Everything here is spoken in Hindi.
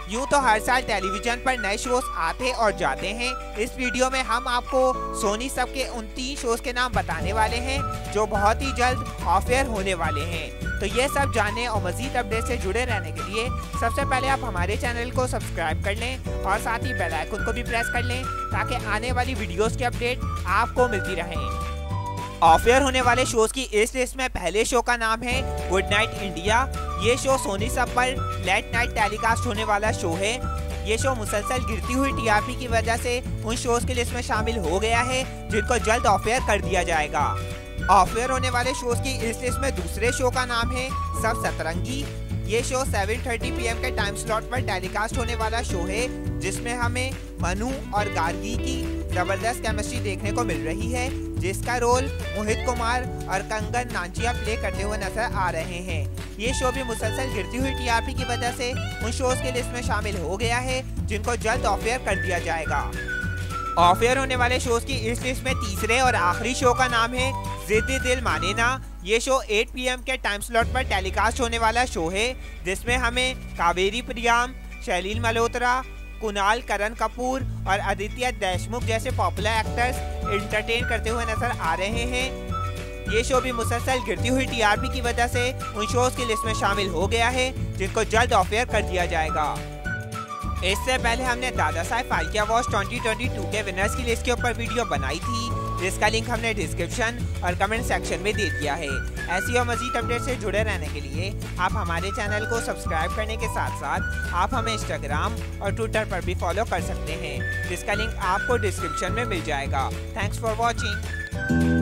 यूं तो हर साल टेलीविजन पर नए शोज आते और जाते हैं। इस वीडियो में हम आपको सोनी सब के उन 3 शोज के नाम बताने वाले हैं जो बहुत ही जल्द ऑफ एयर होने वाले हैं। तो ये सब जानने और मजीद अपडेट से जुड़े रहने के लिए सबसे पहले आप हमारे चैनल को सब्सक्राइब कर लें और साथ ही बेल आइकन को भी प्रेस कर लें ताकि आने वाली वीडियोस की अपडेट आपको मिलती रहें। ऑफ एयर होने वाले शोज की इस लिस्ट में पहले शो का नाम है गुड नाइट इंडिया। ये शो सोनी सब पर लेट नाइट टेलीकास्ट होने वाला शो है। ये शो मुसलसल गिरती हुई टीआरपी की वजह से उन शोज की लिस्ट में शामिल हो गया है जिनको जल्द ऑफ एयर कर दिया जाएगा। ऑफ एयर होने वाले शोज की इस लिस्ट में दूसरे शो का नाम है सब सतरंगी। ये शो 7:30 PM के टाइम स्लॉट पर टेलीकास्ट होने वाला शो है जिसमें हमें मनु और गार्गी की जबरदस्त केमिस्ट्री देखने को मिल रही है, जिसका रोल मोहित कुमार और कंगन नांजिया प्ले करते हुए नजर आ रहे हैं। ये शो भी मुसलसल गिरती हुई टीआरपी की वजह से उन शोज की लिस्ट में शामिल हो गया है जिनको जल्द ऑफ एयर कर दिया जाएगा। ऑफ एयर होने वाले शोज की इस लिस्ट में तीसरे और आखिरी शो का नाम है जिद्दी दिल माने ना। ये शो 8 PM के टाइम स्लॉट पर टेलीकास्ट होने वाला शो है जिसमें हमें कावेरी प्रियाम, शैलील मल्होत्रा, कुणाल करण कपूर और आदित्य देशमुख जैसे पॉपुलर एक्टर्स एंटरटेन करते हुए नजर आ रहे हैं। ये शो भी मुसलसल गिरती हुई टीआरपी की वजह से उन शोज की लिस्ट में शामिल हो गया है जिनको जल्द ऑफ एयर कर दिया जाएगा। इससे पहले हमने दादा साहब फाल्के अवार्ड्स 2022 के विनर्स की लिस्ट के ऊपर वीडियो बनाई थी जिसका लिंक हमने डिस्क्रिप्शन और कमेंट सेक्शन में दे दिया है। ऐसी और मजीद अपडेट से जुड़े रहने के लिए आप हमारे चैनल को सब्सक्राइब करने के साथ साथ आप हमें इंस्टाग्राम और ट्विटर पर भी फॉलो कर सकते हैं जिसका लिंक आपको डिस्क्रिप्शन में मिल जाएगा। Thanks for watching.